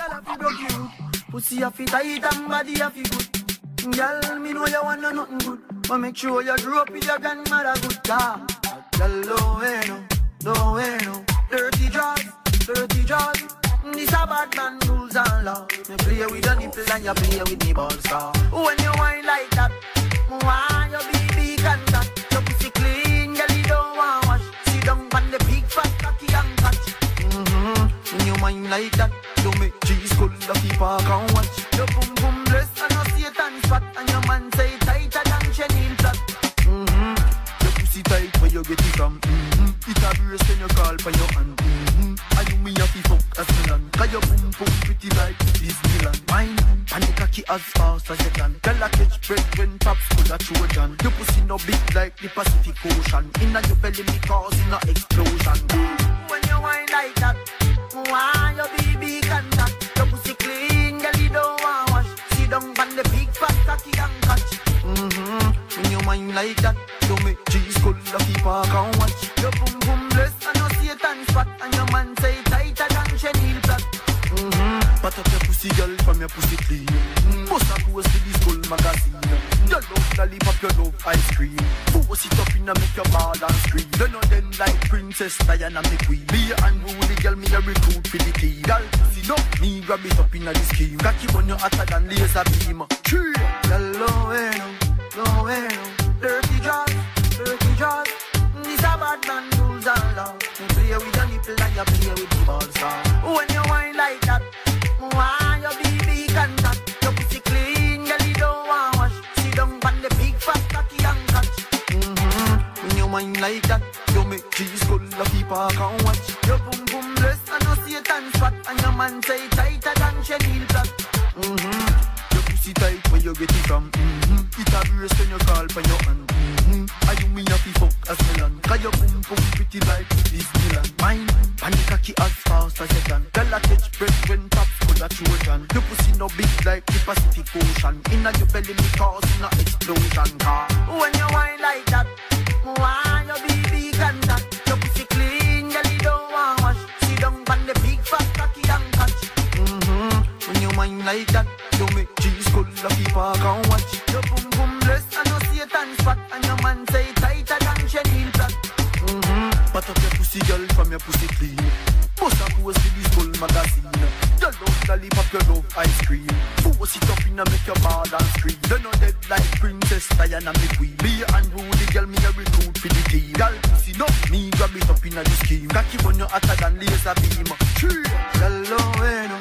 Girl, I feel broke you. Pussy a fit tight and body a fit good. Girl, me know you want nothing good, but make sure you grow up with your grandmother good car. Girl, no way, no. Dirty jaws. This a bad man rules and law. Me play with your nipple and you play with me balls car. When you whine like that, why your baby contact? Your pussy clean, girl, you don't want wash. Sit down on the big fat cocky and catch. When you whine like that, you make cheese cold, lucky park and watch. Your boom boom bless and no Satan spot, and your man say tighter than chenille flat. Your pussy tight where you get it from. It a brace when you call for your hand. And you me have to fuck as Milan. Cause your boom boom pretty like Disneyland. Mine, and you cocky as fast as you can. Girl a catch break when pops full of Trojan. Your pussy no big like the Pacific Ocean. Inna your belly me causing a explosion. When you whine like that, why your baby contact? Your pussy clean, girl you don't want wash. Sit down on the big fat cocky and catch. When you whine like that, you make cheese cold lucky park and watch. Your boom boom bless and no Satan spot, and your man say tighter than chenille flat. Pat up your pussy girl from your pussy clean. Bust a post to this cool magazine. You love lollipop, you love ice cream. Force it up in and make your ball and scream. You know them like Princess Diana me queen. Me and Rudy girl me a recruit for the team. Girl pussy no, me grab it up in a the scheme. Cocky on your hotter than laser beam. Tree. Girl no way no. Dirty jaws. This a bad man rules and law. You play with your nipple and you play with the balls car. When you whine like that, why your baby contact? Your pussy clean, girl you don't want wash. Sit down on the big fat cocky and catch. When you whine like that, you make cheese cold lucky park and watch. Your boom boom bless and no Satan spot, and your man say tighter than chenille flat. Your pussy tight where you get it from. It a brace when you call for your hand. And you me have to fuck as Milan. Cause your boom boom pretty like Disneyland. Mine, and you cocky as fast as you can. Girl a catch breath when pops full of Trojan. Your pussy no big like the Pacific Ocean. Inna your belly me causing a explosion car. When you whine like that, why your baby contact? Your pussy clean, girl you don't want wash. Sit down on the big fat cocky and catch. When you whine like that, you make cheese cold lucky park and watch. Your boom boom bless and no Satan spot, and your man say tighter than chenille flat. Pat up your pussy girl from your pussy clean. Bust a post to this cool magazine. You love lollipop, you love ice cream. Force it up in and make your ball and scream. You know dead like Princess Diana me queen. Me and Rudy girl me a recruit for the team. Girl pussy no, me grab it up in a the scheme. Cocky on your hotter than laser beam. Tree. Girl no way no.